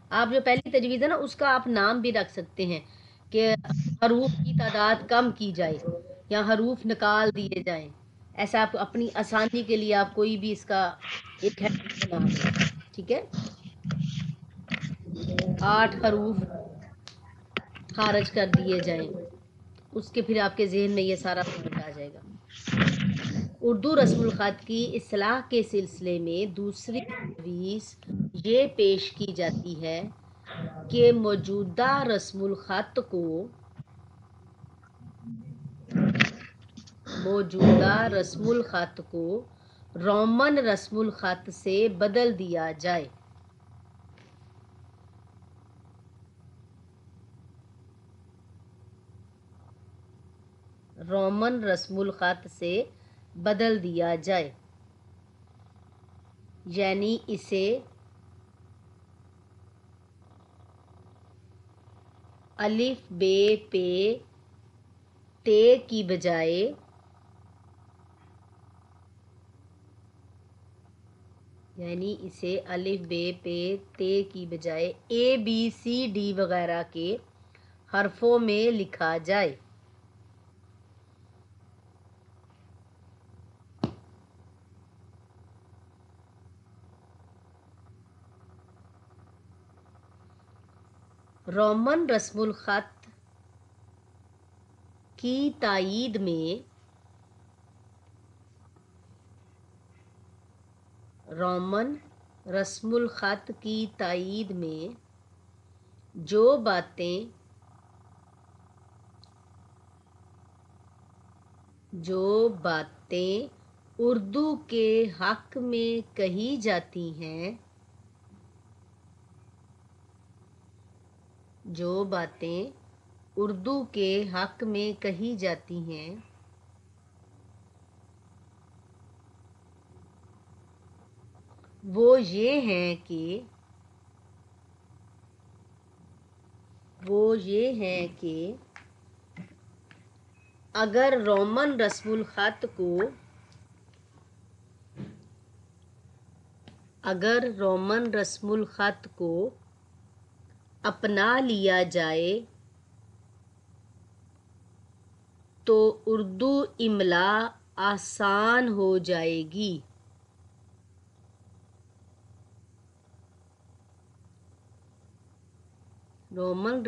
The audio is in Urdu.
آپ جو پہلی تجویز ہے نا اس کا آپ نام بھی رکھ سکتے ہیں کہ حروف کی تعداد کم کی جائے یا حروف نکال دیے جائیں. ایسا آپ اپنی آسانی کے لیے آپ کوئی بھی اس کا ایک ہے بنا دیں. ٹھیک ہے. 8 حروف خارج کر دیے جائیں. اس کے پھر آپ کے ذہن میں یہ سارا پوائنٹ آ جائے گا. اردو رسم الخط کی اصلاح کے سلسلے میں دوسری تجویز یہ پیش کی جاتی ہے کہ موجودہ رسم الخط کو رومن رسم الخط سے بدل دیا جائے. رومن رسم الخط سے بدل دیا جائے، یعنی اسے الف ب پ ت کی بجائے الف ب پ ت کی بجائے اے بی سی ڈی وغیرہ کے حرفوں میں لکھا جائے. رومن رسم الخط کی تائید میں رومن رسم الخط کی تائید میں جو باتیں اردو کے حق میں کہی جاتی ہیں وہ یہ ہیں کہ اگر رومن رسم الخط کو اپنا لیا جائے تو اردو املا آسان ہو جائے گی. رومن